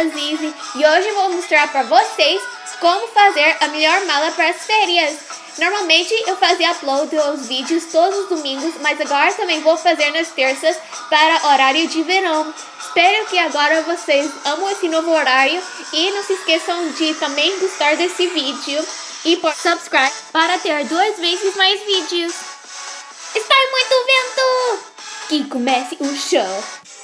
Zizi e hoje eu vou mostrar para vocês como fazer a melhor mala para as férias. Normalmente eu fazia upload dos vídeos todos os domingos, mas agora também vou fazer nas terças para horário de verão. Espero que agora vocês amam esse novo horário e não se esqueçam de também gostar desse vídeo e por subscribe para ter 2 vezes mais vídeos. Está muito vento! Que comece o show!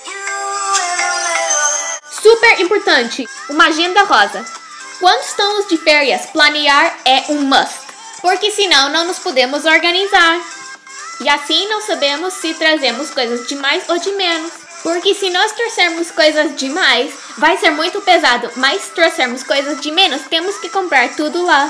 Super importante, uma agenda rosa. Quando estamos de férias, planear é um must, porque senão não nos podemos organizar. E assim não sabemos se trazemos coisas de mais ou de menos. Porque se nós trouxermos coisas de mais, vai ser muito pesado, mas se trouxermos coisas de menos, temos que comprar tudo lá.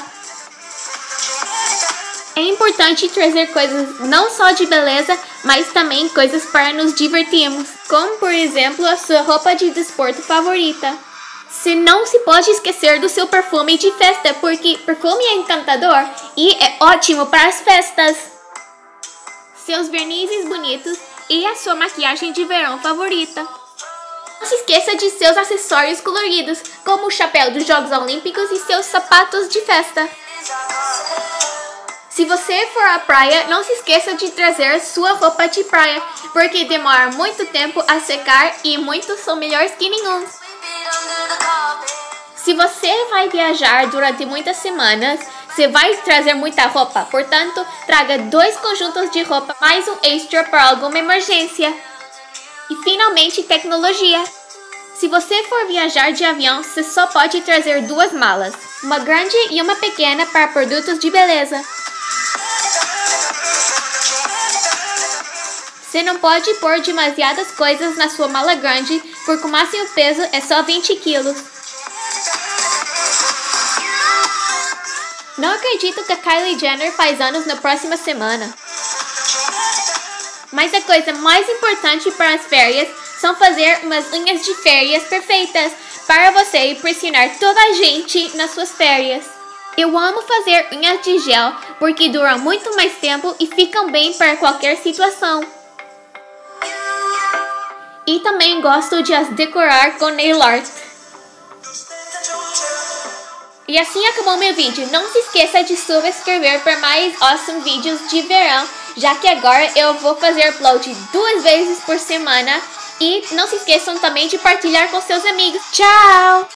É importante trazer coisas não só de beleza, mas também coisas para nos divertirmos, como por exemplo a sua roupa de desporto favorita. Você não se pode esquecer do seu perfume de festa, porque perfume é encantador e é ótimo para as festas. Seus vernizes bonitos e a sua maquiagem de verão favorita. Não se esqueça de seus acessórios coloridos, como o chapéu dos Jogos Olímpicos e seus sapatos de festa. Se você for à praia, não se esqueça de trazer sua roupa de praia, porque demora muito tempo a secar e muitos são melhores que nenhum. Se você vai viajar durante muitas semanas, você vai trazer muita roupa, portanto, traga 2 conjuntos de roupa mais um extra para alguma emergência. E finalmente, tecnologia. Se você for viajar de avião, você só pode trazer 2 malas, uma grande e uma pequena para produtos de beleza. Você não pode pôr demasiadas coisas na sua mala grande, porque o máximo peso é só 20 quilos. Não acredito que a Kylie Jenner faz anos na próxima semana. Mas a coisa mais importante para as férias são fazer umas unhas de férias perfeitas para você impressionar toda a gente nas suas férias. Eu amo fazer unhas de gel porque duram muito mais tempo e ficam bem para qualquer situação. E também gosto de as decorar com nail art. E assim acabou meu vídeo. Não se esqueça de subscrever para mais awesome vídeos de verão, já que agora eu vou fazer upload 2 vezes por semana. E não se esqueçam também de partilhar com seus amigos. Tchau!